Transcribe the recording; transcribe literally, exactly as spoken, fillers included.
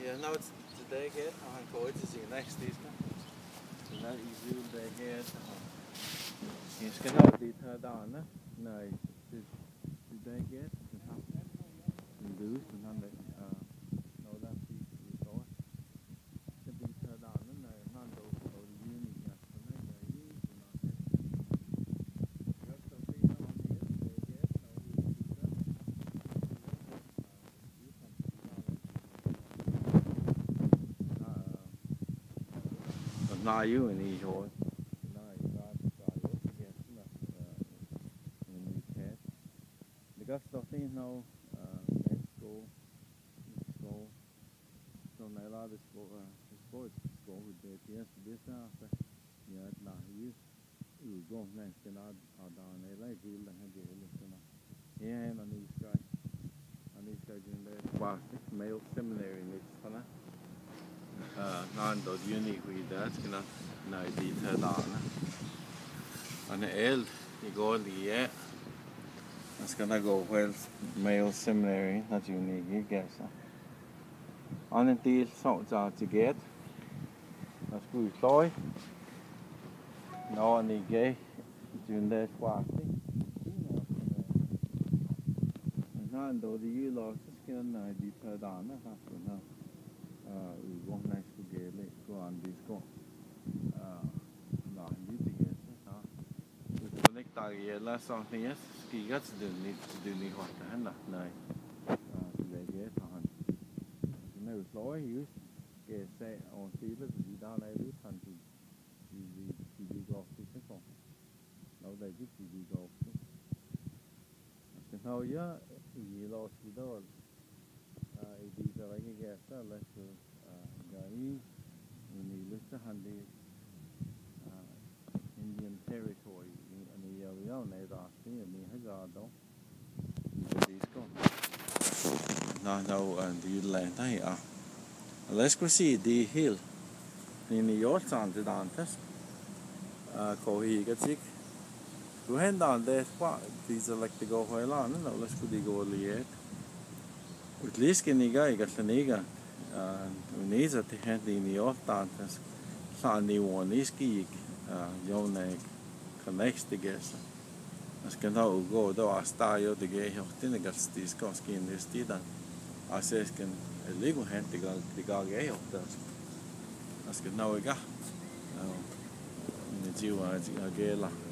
Yeah, now it's today again. I'm going to see you next Tuesday. So now you do the head. He's going to be turned on. No, today again. And do and then no that be so. To be turned on and not go to the uni yet. So now you use you have something on here. They get so we do that. Now you and he hold. Now you got to get in the test. The got something now. Let's go. Let's go. So now let's go. Let's go. Let's go with the test. This now. Yeah, now you. You go next. Can I? I down there like you. Like you. Listen. Yeah, on these guys. On these guys in there. Wow. Male seminary next one. Non dod uni with that. Can I? No, det är där. Han är eld igår lige. Jag ska nog gå på male seminary, not unique, guess. Han är till sånt att jag get. Jag ska ut loj. Nå, ni gay. Du är svart. Han då det ju låt så ska jag dit där där så nu. Eh, vi går nästa gå gele gå an disco. Nah, you to get it. The next day, last something yes, ski got to do need to do need what the hand no. They get on. You know, Floyd used get say on Steelers, you down there, you can do T V golf to simple. No, they did T V golf. I know, yeah, you lost the door. It is like a gas, let's go. Guy, when you look to handy. Indian territory and the yellow they are seeing me hazardo. No, no, and the land here. Let's go see the hill in the York on the Dantes. Uh, Kohi gets sick. Go ahead down there, spot. These are like to go for a long, no, let's go to go yet. With least any guy got the nigger. Uh, we need to hand in the York Dantes. Sandy one is geek. Jone connects together. Jag ska nog gå då att sta ju det ger jag till det ska ska skin det stidan. Jag ser ska ligga helt det går det går jag då. Jag ska nog gå. Nu det ju att jag gela.